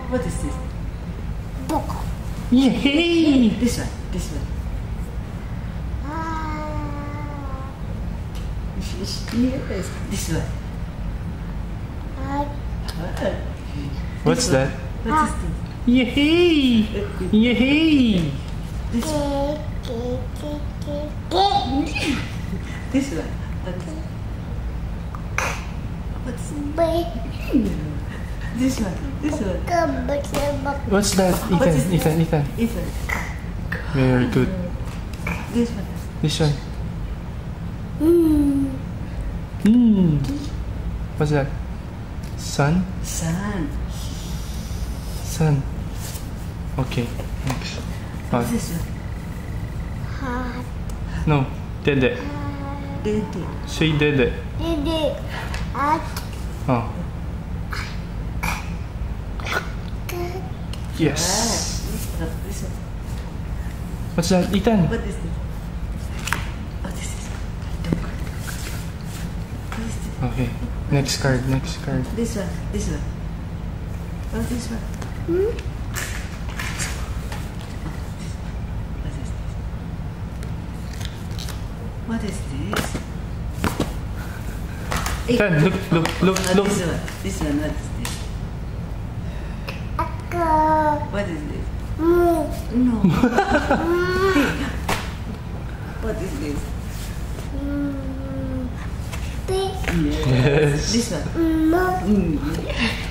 What is this? Book. Yay! This one. This one. Yes. This one. What's that? What is this? Yay! Yay! This one. This one. What's this one? This one. What's that? What is Ethan, this? Ethan. Ethan. Very good. This one. This one. What's that? Sun? Sun. Sun. Okay, next. What's this one? No, Dede. Dede. Say Dede. Oh. Yes. This one. What's that, Ethan? What is this? What is this? What is this? Okay, next card, next card. This one. This one. What's this one? What is this? Ethan, look. This one. This one. What is this? What is this? No. What is this? Yes. This one.